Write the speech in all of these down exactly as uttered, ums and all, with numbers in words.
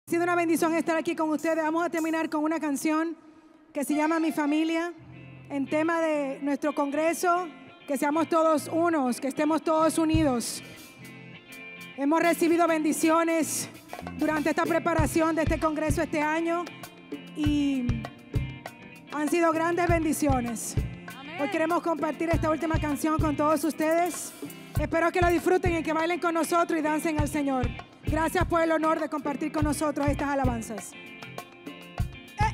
Ha sido una bendición estar aquí con ustedes. Vamos a terminar con una canción que se llama Mi Familia, en tema de nuestro congreso, que seamos todos unos, que estemos todos unidos. Hemos recibido bendiciones durante esta preparación de este congreso este año y han sido grandes bendiciones. Amén. Hoy queremos compartir esta última canción con todos ustedes. Espero que la disfruten y que bailen con nosotros y dancen al Señor. Gracias por el honor de compartir con nosotros estas alabanzas. Eh.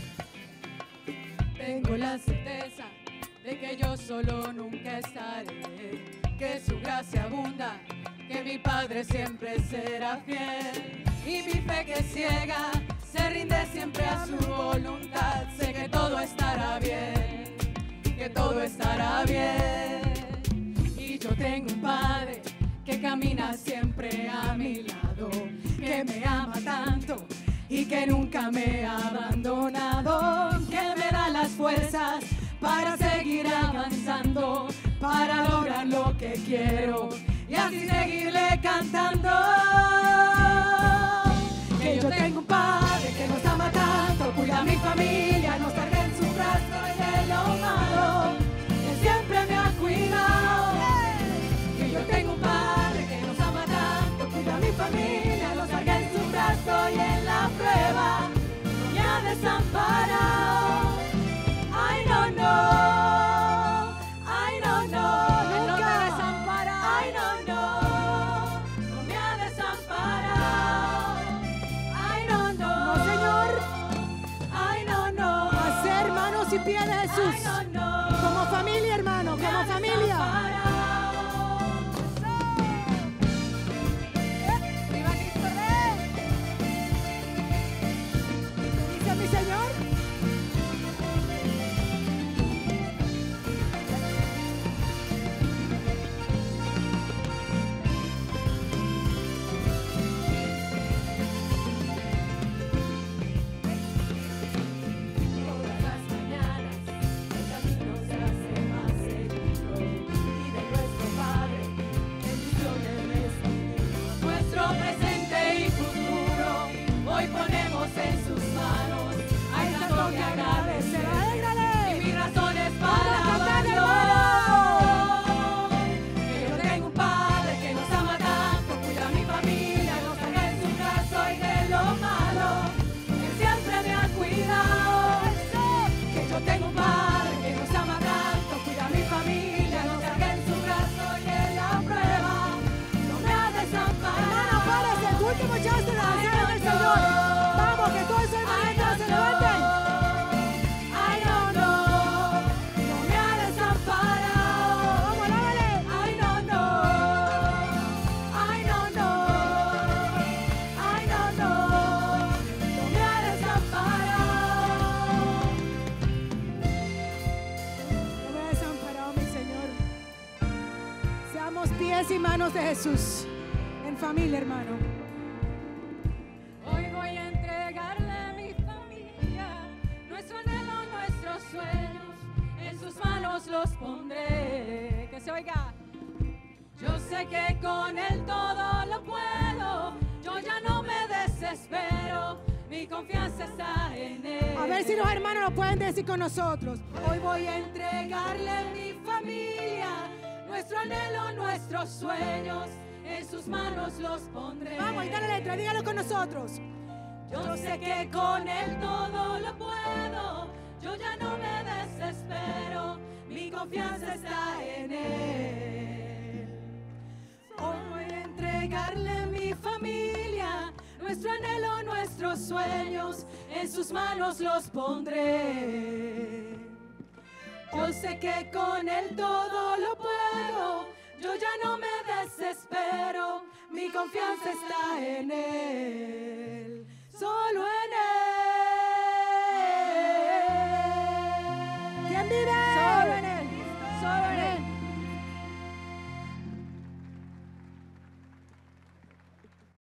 Tengo la certeza de que yo solo nunca estaré, que su gracia abunda, que mi Padre siempre será fiel. Y mi fe que es ciega se rinde siempre a su voluntad. Sé que todo estará bien, que todo estará bien. Y yo tengo un Padre que camina siempre a mi lado, que me ama tanto y que nunca me ha abandonado, que me da las fuerzas para seguir avanzando, para lograr lo que quiero y así seguirle cantando. Que yo tengo un Padre que nos ama tanto, cuida a mi familia, nos carga en su brazo y de lo malo, Él siempre me ha cuidado. Que yo tengo un Padre que nos ama tanto, cuida a mi familia, nos carga en su brazo y en la prueba no me ha desamparado. Ay, no, no, ay, no, no, Él no me desampara. Ay, no, no, no me ha desamparado. Ay, no, no, No, Señor. ay, no, no. Hacer manos y pies de Jesús. Ay, no, no. Como familia, hermano, Me como ha familia. desamparado. ¡Viva Cristo Rey! Dice mi Señor. Todas las mañanas el camino se hace más seguro y de nuestro Padre bendiciones recibimos. Nuestro presente y futuro hoy ponemos en sus manos. Hay tanto que agradecer y mis razones para alabarlo. Que yo tengo un Padre que nos ama tanto, cuida a mi familia, nos saca en su brazo y de lo malo Él siempre me ha cuidado. Que yo tengo un Padre que nos ama tanto, cuida a mi familia, nos saca en su brazo y en la prueba no me ha desamparado. Hermano, párese, tu último chance de danzar en el Señor. Vamos, que todos esos hermanitos se levanten. Ay, no, no, no me ha desamparado. Vamos, lávale. Ay, no, no, ay, no, no, ay, no, no, no me ha desamparado. No me ha desamparado, mi Señor. Seamos pies y manos de Jesús. En familia, hermano. Hoy voy a entregarle a mi familia nuestro anhelo, nuestros sueños, en sus manos los pondré. Que se oiga. Yo sé que con Él todo lo puedo, yo ya no me desespero, mi confianza está en Él. A ver si los hermanos lo pueden decir con nosotros. Hoy voy a entregarle a mi familia nuestro anhelo, nuestros sueños, en sus manos los pondré. Vamos, y dale la letra, dígalo con nosotros. Yo sé que con Él todo lo puedo, yo ya no me desespero, mi confianza está en Él. Hoy voy a entregarle a mi familia nuestro anhelo, nuestros sueños, en sus manos los pondré. Yo sé que con Él todo lo puedo, yo ya no me desespero, mi confianza está en Él. Solo